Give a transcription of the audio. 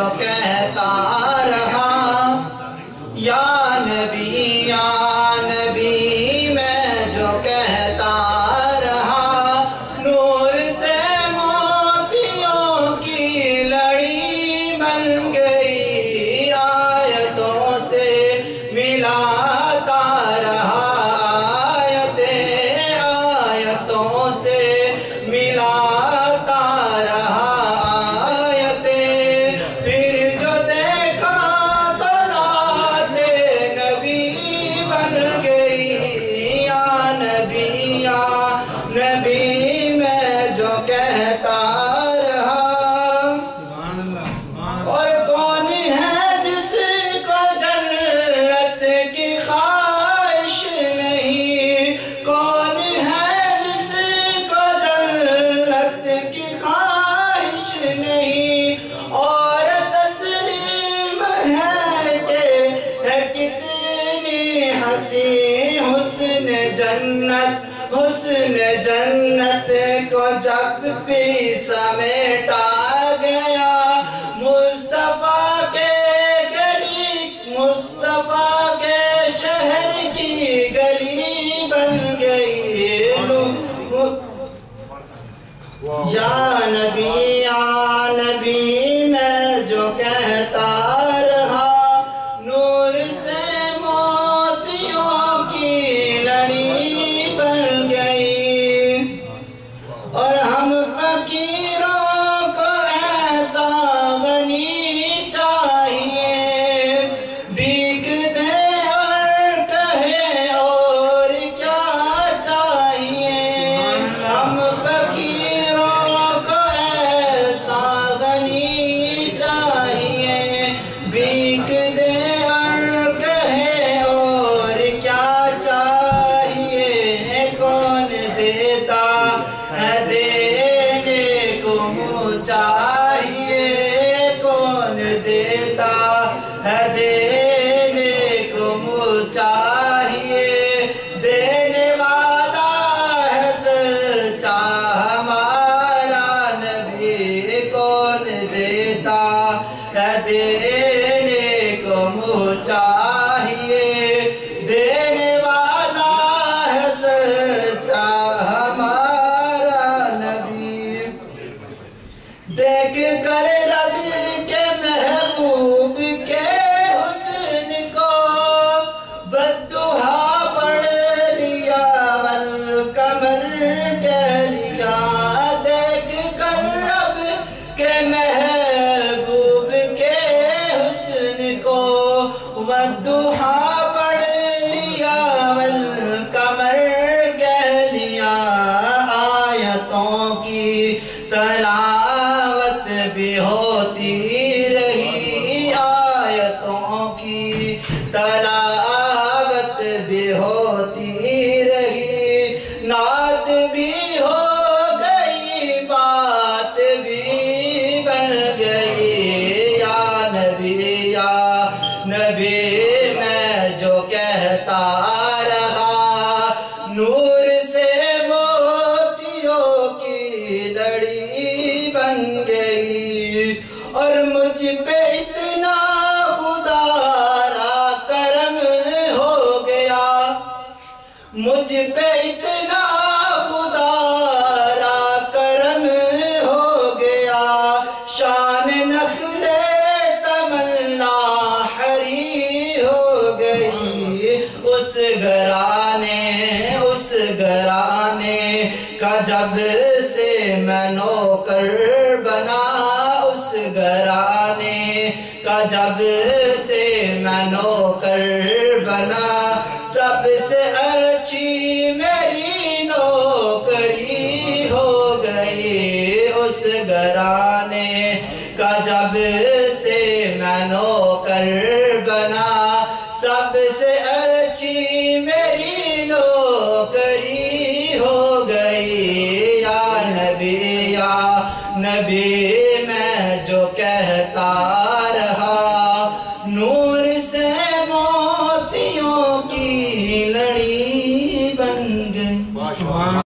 جو کہتا رہا یا نبی میں جو کہتا رہا نور سے موتیوں کی لڑی بن گئی آیتوں سے ملاتا رہا آیتوں سے ملاتا رہا آیتیں پھر جو دیکھا تو نعت نبی بن گئی یا نبی میں جو کہتا رہا اور کون ہے جس کو جنت کی خواہش نہیں کون ہے جس کو جنت کی خواہش نہیں اور تسلیم ہے کہ ہے کتنی حسین حسن جنت کو جب بھی سمیٹا گیا مصطفیٰ کے شہر کی گلی بن گئی یا نبی میں جو کہتا رہا نور سے موتیوں کی لڑی بن گئی اور ہم فقیروں کو ایسا غنی چاہیے بھیک دے اور کہے اور کیا چاہیے ہم فقیروں کو ایسا غنی چاہیے بھیک دے اور کہے اور کیا چاہیے کون دیتا ہے دینے کو منہ چاہیے کون دیتا ہے دینے کو منہ چاہیے دینے والا ہے سچا ہمارا نبی کون دیتا ہے دینے کو منہ چاہیے دینے والا ہے سچا ہمارا نبی دیکھ کر رب کے محبوب کے حسن کو بددعا پڑھ لیا والقمر کہہ لیا دیکھ کر رب کے محبوب کے حسن کو بددعا پڑھ لیا والقمر کہہ لیا آیتوں کی تلاوت بھی ہوتی رہی آیتوں کی تلاوت بھی ہوتی رہی نعت بھی ہو گئی بات بھی بن گئی یا نبی میں جو کہتا رہا نور سے موتیوں کی لڑی بن گئی اور مجھ پہ اتنا خدا را کرم ہو گیا مجھ پہ اتنا خدا را کرم ہو گیا شان نخل تمنا ہری ہو گئی اس گھرانے کا جب سے میں نوکر بنا اس گھرانے کا جب سے میں نوکر بنا سب سے اچھی میری نوکری ہو گئی اس گھرانے کا جب سے میں نوکر بنا سب سے اچھی میری نوکری ہو گئی یا نبی